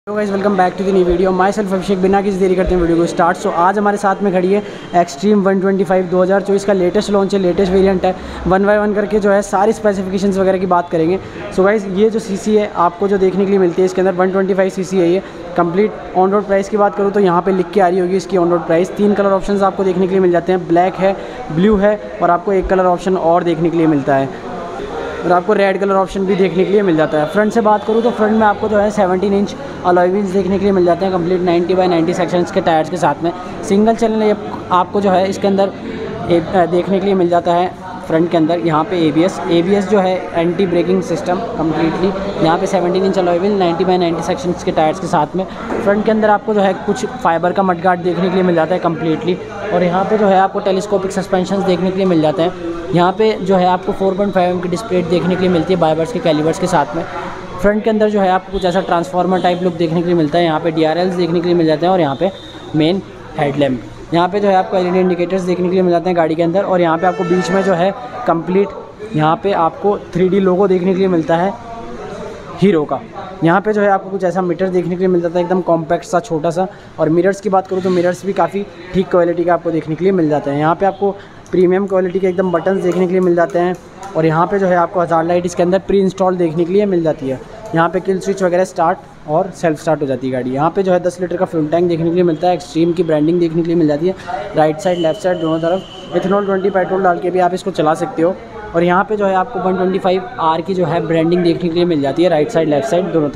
Hello guys, welcome back to the new video. Myself Abhishek. बिना किसी देरी करते हैं वीडियो को स्टार्ट। सो आज हमारे साथ में खड़ी है एक्सट्रीम 125 2024 का लेटेस्ट लॉन्च है, लेटेस्ट वेरिएंट है। 1 बाय 1 करके जो है सारी स्पेसिफिकेशंस वगैरह की बात करेंगे। सो गाइस, ये जो सीसी है आपको जो देखने के लिए मिलती है इसके अंदर 125 सीसी है। ये कंप्लीट ऑन रोड प्राइस की बात करूँ तो यहाँ पे लिख के आ रही होगी इसकी on road price. 3 colour options आपको देखने के लिए मिल जाते हैं, ब्लैक है, ब्लू है और आपको एक कलर ऑप्शन और देखने के लिए मिलता है और आपको रेड कलर ऑप्शन भी देखने के लिए मिल जाता है। फ्रंट से बात करूँ तो फ्रंट में आपको जो है 17 इंच अलॉय व्हील्स देखने के लिए मिल जाते हैं, कंप्लीट 90 बाय 90 सेक्शंस के टायर्स के साथ में। सिंगल चैनल आपको जो है इसके अंदर देखने के लिए मिल जाता है। फ्रंट के अंदर यहाँ पे ABS जो है एंटी ब्रेकिंग सिस्टम कम्प्लीटली। यहाँ पे 17 inch alloy wheel 90 by 90 sections के टायर्स के साथ में। फ्रंट के अंदर आपको जो है कुछ फाइबर का मडगार्ड देखने के लिए मिल जाता है कम्प्लीटली। और यहाँ पे जो है आपको टेलीस्कोपिक सस्पेंशन देखने के लिए मिल जाते हैं। यहाँ पे जो है आपको 4.5 mm की डिस्प्ले देखने के लिए मिलती है बायबर्स के कैलिबर्स के साथ में। फ्रंट के अंदर जो है आपको कुछ ऐसा ट्रांसफार्मर टाइप लुक देखने के लिए मिलता है। यहाँ पे DRLs देखने के लिए मिल जाते हैं और यहाँ पे मेन हेडलैम्प। यहाँ पे जो है आपको LED इंडिकेटर्स देखने के लिए मिल जाते हैं गाड़ी के अंदर। और यहाँ पे आपको बीच में जो है कंप्लीट यहाँ पे आपको 3D लोगो देखने के लिए मिलता है हीरो का। यहाँ पे जो है आपको कुछ ऐसा मीटर देखने के लिए मिल जाता है, एकदम कॉम्पैक्ट सा छोटा सा। और मिरर्स की बात करूँ तो मिरर्स भी काफ़ी ठीक क्वालिटी का आपको देखने के लिए मिल जाते हैं। यहाँ पे आपको प्रीमियम क्वालिटी के एकदम बटन्स देखने के लिए मिल जाते हैं। और यहाँ पे जो है आपको हज़ार लाइट इसके अंदर प्री इंस्टॉल देखने के लिए मिल जाती है। यहाँ पे किल स्विच वगैरह स्टार्ट और सेल्फ स्टार्ट हो जाती है गाड़ी। यहाँ पे जो है 10 लीटर का फ्यूल टैंक देखने के लिए मिलता है, एक्सट्रीम की ब्रांडिंग देखने के लिए मिल जाती है। राइट साइड लेफ्ट साइड दोनों तरफ इथेनॉल 20 पेट्रोल डाल के भी आप इसको चला सकते हो। और यहाँ पे जो है आपको 125R की जो है ब्रांडिंग देखने के लिए मिल जाती है, राइट साइड लेफ्ट साइड दोनों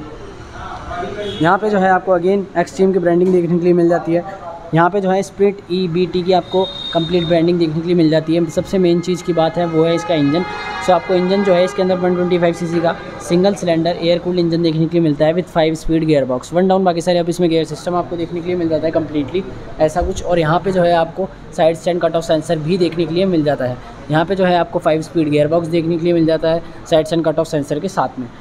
तरफ। यहाँ पे जो है आपको अगेन एक्सट्रीम की ब्रांडिंग देखने के लिए मिल जाती है। यहाँ पे जो है स्प्लिट EBT की आपको कंप्लीट ब्रांडिंग देखने के लिए मिल जाती है। सबसे मेन चीज़ की बात है वो है इसका इंजन। सो आपको इंजन जो है इसके अंदर 125 सीसी का single cylinder air cooled engine देखने के लिए मिलता है with 5 speed gear box, 1 down. बाकी सारे अब इसमें गियर सिस्टम आपको देखने के लिए मिल जाता है कम्प्लीटली ऐसा कुछ। और यहाँ पे जो है आपको side stand cut off sensor भी देखने के लिए मिल जाता है। यहाँ पे जो है आपको 5 स्पीड गियर बॉक्स देखने के लिए मिल जाता है side stand cut off sensor के साथ में।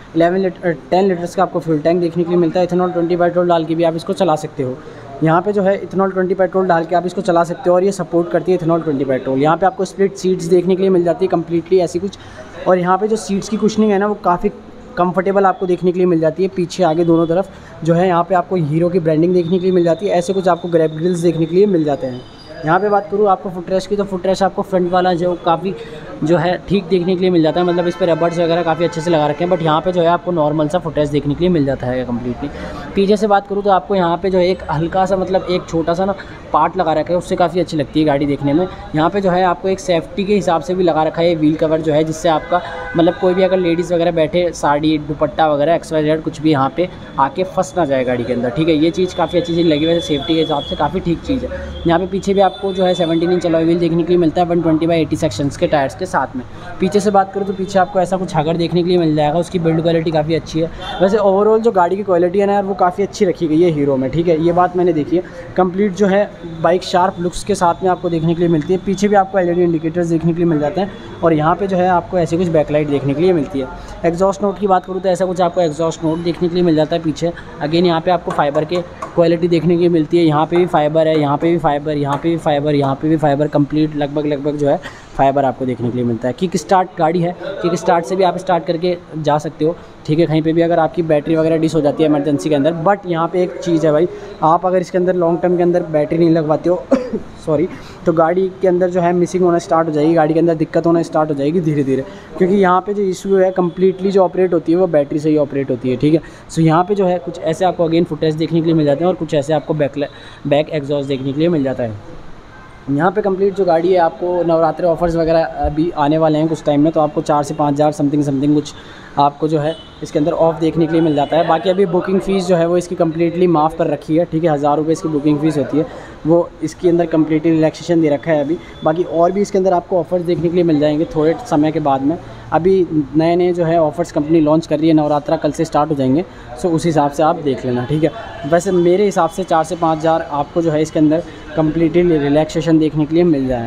10 लीटर्स का आपको फ्यूल टैंक देखने के लिए मिलता है। इथेनॉल 20 पेट्रोल डाल के भी आप इसको चला सकते हो। यहाँ पे जो है इथेनॉल 20 पेट्रोल डाल के आप इसको चला सकते हो और ये सपोर्ट करती है इथेनॉल 20 पेट्रोल। यहाँ पे आपको स्प्लिट सीट्स देखने के लिए मिल जाती है कम्प्लीटली ऐसी कुछ। और यहाँ पे जो सीट्स की कुशनिंग है ना वो काफ़ी कंफर्टेबल आपको देखने के लिए मिल जाती है। पीछे आगे दोनों तरफ जो है यहाँ पे आपको हीरो की ब्रांडिंग देखने के लिए मिल जाती है। ऐसे कुछ आपको ग्रैब ग्रिल्स देखने के लिए मिल जाते हैं। यहाँ पे बात करूँ आपको फुटरेस्ट की तो फुटरेस्ट आपको फ्रंट वाला जो काफ़ी जो है ठीक देखने के लिए मिल जाता है, मतलब इस पर रबर्स वगैरह काफ़ी अच्छे से लगा रखे हैं। बट यहाँ पे जो है आपको नॉर्मल सा फुटरेस्ट देखने के लिए मिल जाता है कम्प्लीटली। पीछे से बात करूँ तो आपको यहाँ पे जो है एक हल्का सा मतलब एक छोटा सा ना पार्ट लगा रखा है, उससे काफ़ी अच्छी लगती है गाड़ी देखने में। यहाँ पे जो है आपको एक सेफ्टी के हिसाब से भी लगा रखा है व्हील कवर जो है, जिससे आपका मतलब कोई भी अगर लेडीज़ वगैरह बैठे साड़ी दुपट्टा वगैरह XYZ कुछ भी यहाँ पे आके फंस ना जाए गाड़ी के अंदर। ठीक है, ये चीज़ काफ़ी अच्छी चीज़ लगी, वैसे सेफ्टी के हिसाब से काफ़ी ठीक चीज़ है। यहाँ पे पीछे भी आपको जो है 17 इंच अलॉय व्हील देखने के लिए मिलता है 120 बाय 80 सेक्शंस के टायर्स के साथ में। पीछे से बात करूँ तो पीछे आपको ऐसा कुछ हगर देखने के लिए मिल जाएगा। उसकी बिल्ड क्वालिटी काफ़ी अच्छी है। वैसे ओवरऑल जो गाड़ी की क्वालिटी है ना यार वो काफ़ी अच्छी रखी गई है हीरो में। ठीक है, ये बात मैंने देखी है। कंप्लीट जो है बाइक शार्प लुक्स के साथ में आपको देखने के लिए मिलती है। पीछे भी आपको LED इंडिकेटर्स देखने के लिए मिल जाते हैं। और यहाँ पे जो है आपको ऐसे कुछ बैकलाइट देखने के लिए मिलती है। एग्जॉस्ट नोट की बात करूँ तो ऐसा कुछ आपको एग्जॉस्ट नोट देखने के लिए मिल जाता है पीछे। अगेन यहाँ पे आपको फाइबर के क्वालिटी देखने के लिए मिलती है। यहाँ पे भी फाइबर है, यहाँ पे भी फाइबर, यहाँ पे भी फाइबर, यहाँ पे भी फाइबर, कंप्लीट लगभग जो है फाइबर आपको देखने के लिए मिलता है। किक स्टार्ट गाड़ी है, किक स्टार्ट से भी आप स्टार्ट करके जा सकते हो। ठीक है, कहीं पे भी अगर आपकी बैटरी वगैरह डिस हो जाती है इमरजेंसी के अंदर। बट यहाँ पे एक चीज़ है भाई, आप अगर इसके अंदर लॉन्ग टर्म के अंदर बैटरी नहीं लगवाते हो सॉरी, तो गाड़ी के अंदर जो है मिसिंग होना स्टार्ट हो जाएगी, गाड़ी के अंदर दिक्कत होना स्टार्ट हो जाएगी धीरे धीरे। क्योंकि यहाँ पे जो इशू है कम्प्लीटली जो ऑपरेट होती है वो बैटरी से ही ऑपरेट होती है। ठीक है, सो यहाँ पे जो है कुछ ऐसे आपको अगेन फुटेज देखने के लिए मिल जाते हैं और कुछ ऐसे आपको बैक एग्जॉस्ट देखने के लिए मिल जाता है। यहाँ पे कंप्लीट जो गाड़ी है आपको नवरात्रि ऑफर्स वगैरह अभी आने वाले हैं कुछ टाइम में, तो आपको 4 से 5 हज़ार समथिंग कुछ आपको जो है इसके अंदर ऑफ देखने के लिए मिल जाता है। बाकी अभी बुकिंग फ़ीस जो है वो इसकी कम्प्लीटली माफ़ कर रखी है। ठीक है, 1000 रुपये इसकी बुकिंग फ़ीस होती है, वो इसके अंदर कम्प्लीटली रिलैक्सेशन दे रखा है अभी। बाकी और भी इसके अंदर आपको ऑफर्स देखने के लिए मिल जाएंगे थोड़े समय के बाद में। अभी नए जो है ऑफ़र्स कंपनी लॉन्च कर रही है, नवरात्रा कल से स्टार्ट हो जाएंगे। सो उस हिसाब से आप देख लेना। ठीक है, वैसे मेरे हिसाब से 4 से 5 हज़ार आपको जो है इसके अंदर कम्प्लीटली रिलैक्सेशन देखने के लिए मिल जाएगा।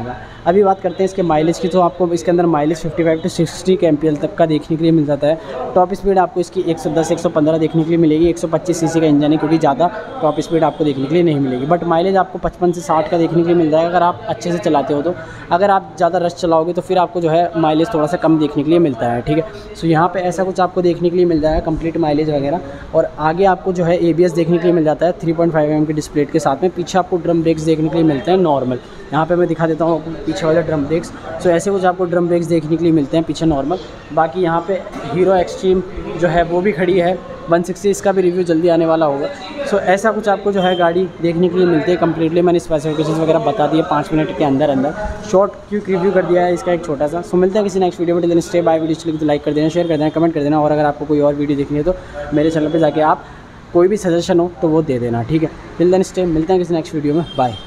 अभी बात करते हैं इसके माइलेज की। तो आपको इसके अंदर माइलेज 55 to 60 kmpl तक का देखने के लिए मिल जाता है। टॉप स्पीड आपको इसकी 110-115 देखने के लिए मिलेगी। 125 सीसी का इंजन है, क्योंकि ज़्यादा टॉप स्पीड आपको देखने के लिए नहीं मिलेगी। बट माइलेज आपको 55 से 60 का देखने के लिए मिल जाएगा अगर आप अच्छे से चलाते हो तो। अगर आप ज़्यादा रश चलाओगे तो फिर आपको जो है माइलेज थोड़ा सा कम देखने के लिए मिलता है, ठीक है। सो यहाँ पे ऐसा कुछ आपको देखने के लिए मिल जाएगा, कंप्लीट माइलेज वगैरह। और आगे आपको जो है ABS देखने के लिए मिल जाता है 3.5 mm की डिस्प्ले के साथ में। पीछे आपको ड्रम ब्रेक्स देखने के लिए मिलते हैं नॉर्मल। यहाँ पे मैं दिखा देता हूँ आपको पीछे वाले ड्रम ब्रेक्स। सो ऐसे कुछ आपको ड्रम ब्रेक्स देखने के लिए मिलते हैं पीछे नॉर्मल। बाकी यहाँ पे हीरो एक्सट्रीम जो है वो भी खड़ी है 160, इसका भी रिव्यू जल्दी आने वाला होगा। सो ऐसा कुछ आपको जो है गाड़ी देखने के लिए मिलती है कम्प्लीटली। मैंने स्पेसिफिकेशंस वगैरह बता दिए 5 मिनट के अंदर शॉर्ट क्विक रिव्यू कर दिया है इसका एक छोटा सा। सो मिलते हैं किसी नेक्स्ट वीडियो में। Till stay bye. वीडियो चलिए तो लाइक कर देना, शेयर कर देना, कमेंट कर देना। और अगर आपको कोई और वीडियो देखनी है तो मेरे चैनल पर जाके आप कोई भी सजेशन हो तो वो दे देना, ठीक है। टिल देन स्टे, मिलते हैं किसी नेक्स्ट वीडियो में। बाय।